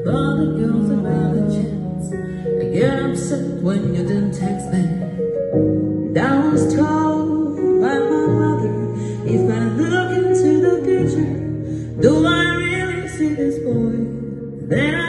other girls another chance. I get upset when you didn't text me. And I was told by my mother, if I look into the future, do I really see this boy? Then